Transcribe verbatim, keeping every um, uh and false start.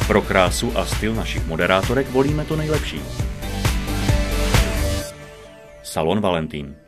Pro krásu a styl našich moderátorek volíme to nejlepší. Salon Valentín.